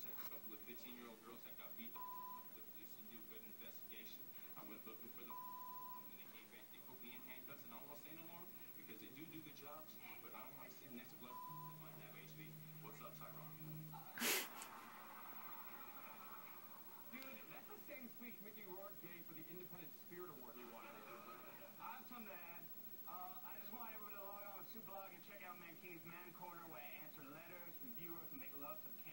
checked a couple of 15-year-old girls that got beat the police to do good investigation. I went looking for them, and they came back. They put me in handcuffs, and I don't want to say no more because they do good jobs, but I don't like sitting next to blood that might have HB. What's up, Tyrone? Dude, that's the same speech Mickey Rourke gave for the Independent Spirit Award he won. I'm some dad. I just want everyone to log on to Sue Blog and check out Mankini's Man Corner where I answer letters from viewers and make love to the